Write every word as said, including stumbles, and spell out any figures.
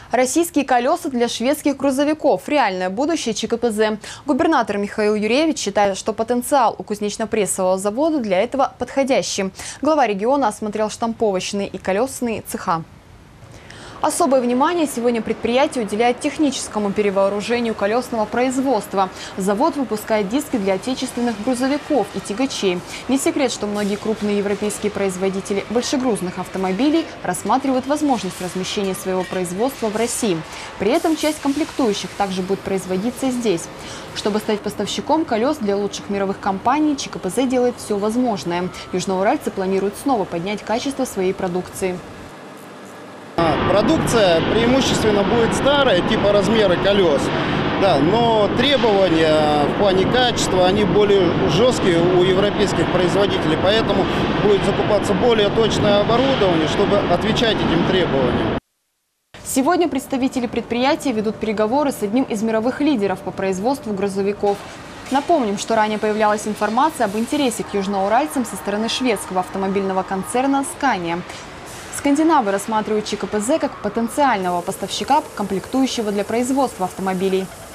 Российские колеса для шведских грузовиков. Реальное будущее ЧКПЗ. Губернатор Михаил Юрьевич считает, что потенциал у кузнечно-прессового завода для этого подходящий. Глава региона осмотрел штамповочные и колесные цеха. Особое внимание сегодня предприятие уделяет техническому перевооружению колесного производства. Завод выпускает диски для отечественных грузовиков и тягачей. Не секрет, что многие крупные европейские производители большегрузных автомобилей рассматривают возможность размещения своего производства в России. При этом часть комплектующих также будет производиться здесь. Чтобы стать поставщиком колес для лучших мировых компаний, ЧКПЗ делает все возможное. Южноуральцы планируют снова поднять качество своей продукции. Продукция преимущественно будет старая, типа размера колес, да, но требования в плане качества, они более жесткие у европейских производителей, поэтому будет закупаться более точное оборудование, чтобы отвечать этим требованиям. Сегодня представители предприятия ведут переговоры с одним из мировых лидеров по производству грузовиков. Напомним, что ранее появлялась информация об интересе к южноуральцам со стороны шведского автомобильного концерна «Скания». Скандинавы рассматривают ЧКПЗ как потенциального поставщика комплектующего для производства автомобилей.